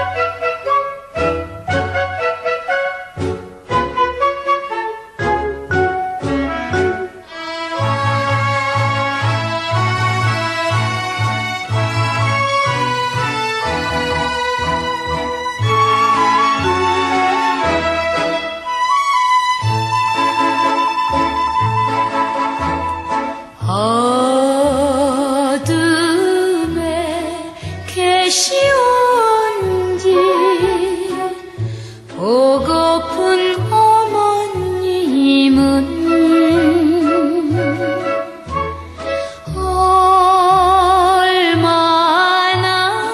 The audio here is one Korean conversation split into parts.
계시온지 보고픈 어머님은 얼마나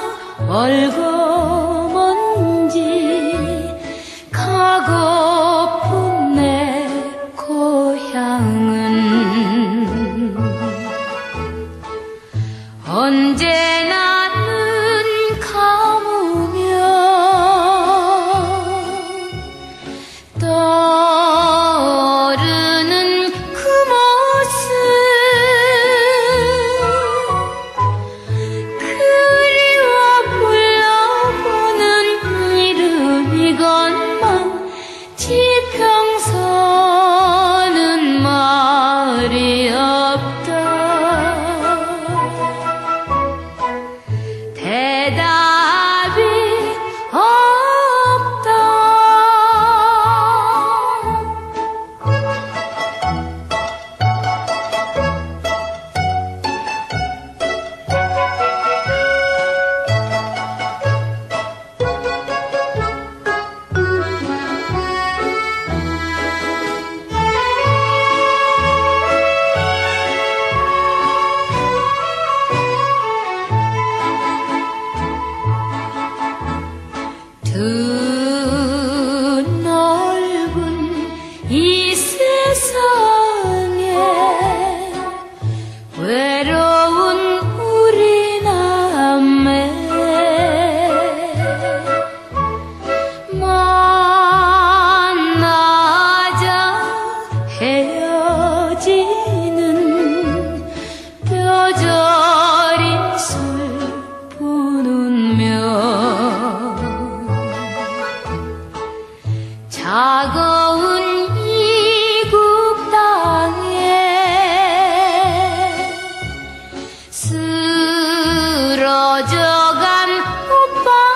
멀고먼지 가고픈 내 고향은 언제나 눈 감으면 떠오르는 그 모습 그리워 불러보는 이름이건만 지평선은 말이없다 대답이 없다. 드넓은 이 세상에 외로운 우리남매 만나자 헤어지는 뼈저린 슬픈운명 차가운 이국땅에 쓰러져간 오빠